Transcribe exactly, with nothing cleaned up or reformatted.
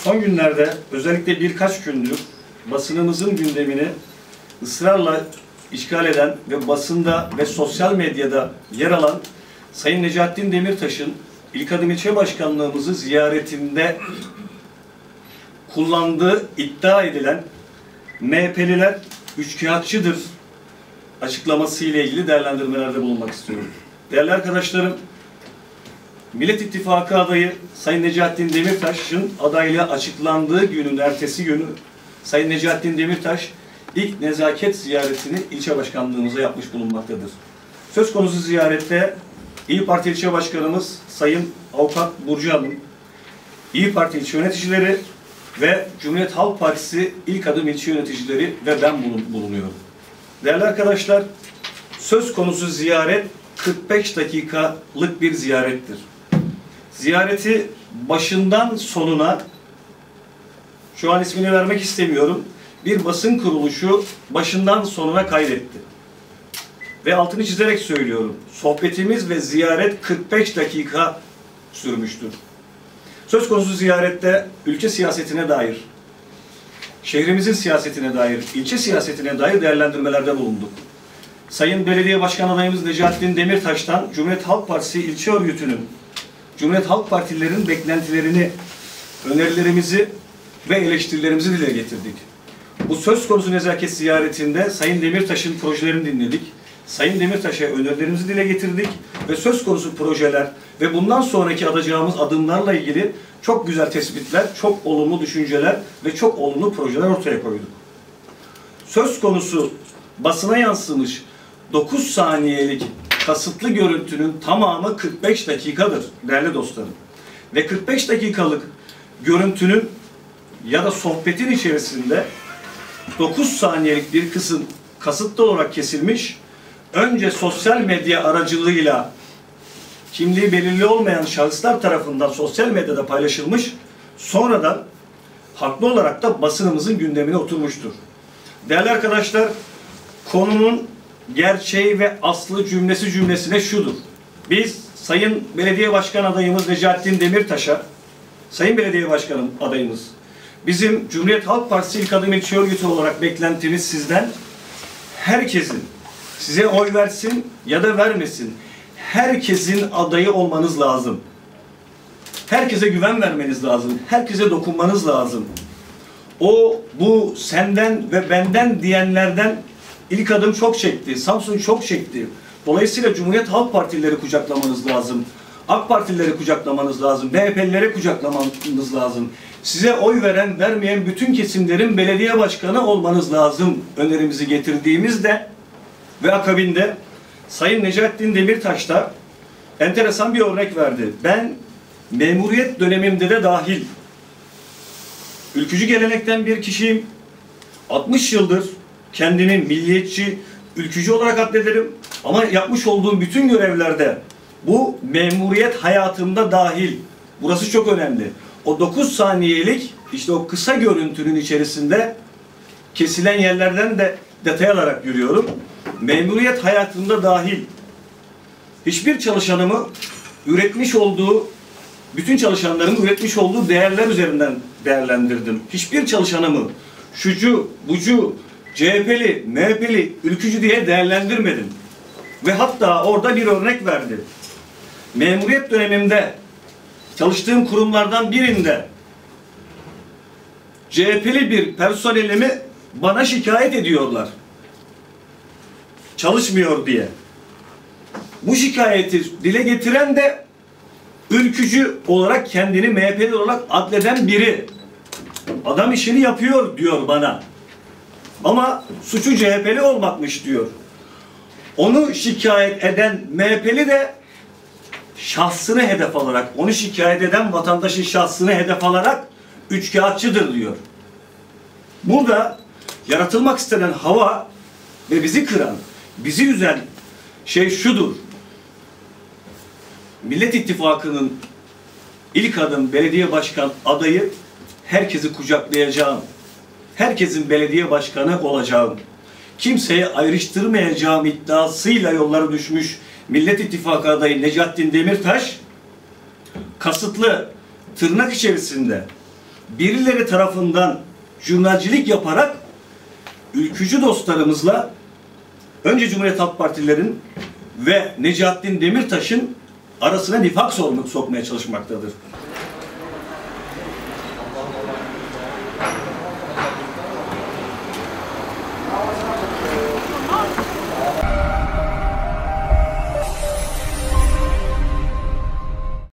son günlerde özellikle birkaç gündür basınımızın gündemini ısrarla işgal eden ve basında ve sosyal medyada yer alan Sayın Necaettin Demirtaş'ın İlk Adım İlçe Başkanlığımızı ziyaretinde kullandığı iddia edilen M H P'liler üçkağıtçıdır açıklaması ile ilgili değerlendirmelerde bulunmak istiyorum. Değerli arkadaşlarım, Millet İttifakı adayı Sayın Necaettin Demirtaş'ın adaylığı açıklandığı günün ertesi günü Sayın Necaettin Demirtaş ilk nezaket ziyaretini ilçe başkanlığımıza yapmış bulunmaktadır. Söz konusu ziyarette İYİ Parti ilçe başkanımız Sayın Avukat Burcu Hanım, İYİ Parti ilçe yöneticileri ve Cumhuriyet Halk Partisi İlk Adım ilçe yöneticileri ve ben bulunuyorum. Değerli arkadaşlar, söz konusu ziyaret kırk beş dakikalık bir ziyarettir. Ziyareti başından sonuna, şu an ismini vermek istemiyorum, bir basın kuruluşu başından sonuna kaydetti. Ve altını çizerek söylüyorum, sohbetimiz ve ziyaret kırk beş dakika sürmüştür. Söz konusu ziyarette ülke siyasetine dair, şehrimizin siyasetine dair, ilçe siyasetine dair değerlendirmelerde bulunduk. Sayın Belediye Başkan adayımız Necaettin Demirtaş'tan Cumhuriyet Halk Partisi ilçe örgütünün, Cumhuriyet Halk Partililerin beklentilerini, önerilerimizi ve eleştirilerimizi dile getirdik. Bu söz konusu nezaket ziyaretinde Sayın Demirtaş'ın projelerini dinledik. Sayın Demirtaş'a önerilerimizi dile getirdik ve söz konusu projeler ve bundan sonraki atacağımız adımlarla ilgili çok güzel tespitler, çok olumlu düşünceler ve çok olumlu projeler ortaya koyduk. Söz konusu basına yansımış dokuz saniyelik kasıtlı görüntünün tamamı kırk beş dakikadır değerli dostlarım. Ve kırk beş dakikalık görüntünün ya da sohbetin içerisinde dokuz saniyelik bir kısım kasıtlı olarak kesilmiş, önce sosyal medya aracılığıyla kimliği belirli olmayan şahıslar tarafından sosyal medyada paylaşılmış, sonradan haklı olarak da basınımızın gündemine oturmuştur. Değerli arkadaşlar, konunun gerçeği ve aslı cümlesi cümlesine şudur. Biz Sayın Belediye Başkan adayımız Necaettin Demirtaş'a, Sayın Belediye Başkanım adayımız, bizim Cumhuriyet Halk Partisi İlk Adım İlçe Örgütü olarak beklentimiz sizden, herkesin size oy versin ya da vermesin, herkesin adayı olmanız lazım. Herkese güven vermeniz lazım. Herkese dokunmanız lazım. O, bu, senden ve benden diyenlerden ilk adım çok çekti. Samsun çok çekti. Dolayısıyla Cumhuriyet Halk Partilileri kucaklamanız lazım. AK Partilileri kucaklamanız lazım. M H P'lileri kucaklamanız lazım. Size oy veren, vermeyen bütün kesimlerin belediye başkanı olmanız lazım önerimizi getirdiğimizde ve akabinde Sayın Necaettin Demirtaş da enteresan bir örnek verdi. Ben memuriyet dönemimde de dahil ülkücü gelenekten bir kişiyim. altmış yıldır kendimi milliyetçi, ülkücü olarak addederim. Ama yapmış olduğum bütün görevlerde bu memuriyet hayatımda dahil. Burası çok önemli. O dokuz saniyelik işte o kısa görüntünün içerisinde kesilen yerlerden de detay alarak yürüyorum. Memuriyet hayatımda dahil hiçbir çalışanımı üretmiş olduğu, bütün çalışanların üretmiş olduğu değerler üzerinden değerlendirdim. Hiçbir çalışanımı şucu, bucu, C H P'li, M H P'li, ülkücü diye değerlendirmedim. Ve hatta orada bir örnek verdi. Memuriyet dönemimde çalıştığım kurumlardan birinde C H P'li bir personelimi bana şikayet ediyorlar. Çalışmıyor diye. Bu şikayeti dile getiren de ülkücü olarak kendini M H P'li olarak addeden biri. Adam işini yapıyor diyor bana. Ama suçu C H P'li olmakmış diyor. Onu şikayet eden M H P'li de şahsını hedef alarak, onu şikayet eden vatandaşın şahsını hedef alarak üçkağıtçıdır diyor. Burada yaratılmak istenen hava ve bizi kıran, bizi üzen şey şudur. Millet İttifakı'nın ilk adım belediye başkan adayı herkesi kucaklayacağım. Herkesin belediye başkanı olacağım. Kimseye ayrıştırmayacağım iddiasıyla yollara düşmüş Millet İttifakı adayı Necaettin Demirtaş kasıtlı, tırnak içerisinde birileri tarafından jurnalcilik yaparak ülkücü dostlarımızla önce Cumhuriyet Halk Partililerin ve Necaettin Demirtaş'ın arasına nifak sokmaya çalışmaktadır.